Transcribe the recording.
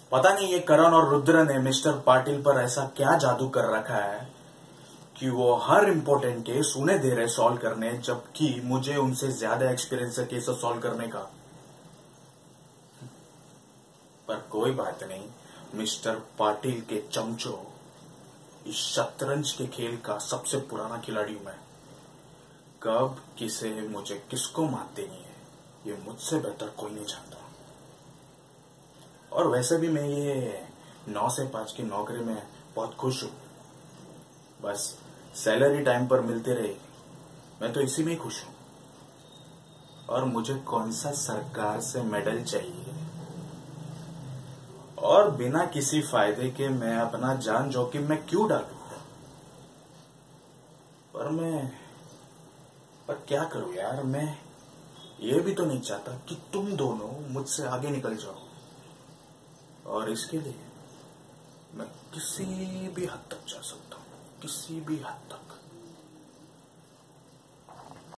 पता नहीं ये करण और रुद्र ने मिस्टर पाटिल पर ऐसा क्या जादू कर रखा है कि वो हर इंपॉर्टेंट केस उन्हें दे रहे सॉल्व करने, जबकि मुझे उनसे ज्यादा एक्सपीरियंस है केस सॉल्व करने का। पर कोई बात नहीं, मिस्टर पाटिल के चमचों, इस शतरंज के खेल का सबसे पुराना खिलाड़ी हूं मैं। कब किसे मुझे किसको मात देनी है ये मुझसे बेहतर कोई नहीं जानता। और वैसे भी मैं ये 9 से 5 की नौकरी में बहुत खुश हूं। बस सैलरी टाइम पर मिलती रही, मैं तो इसी में ही खुश हूं। और मुझे कौन सा सरकार से मेडल चाहिए, और बिना किसी फायदे के मैं अपना जान जोखिम में क्यों डालूं। पर क्या करूं यार, मैं ये भी तो नहीं चाहता कि तुम दोनों मुझसे आगे निकल जाओ। और इसके लिए मैं किसी भी हद तक जा सकता हूं, किसी भी हद तक।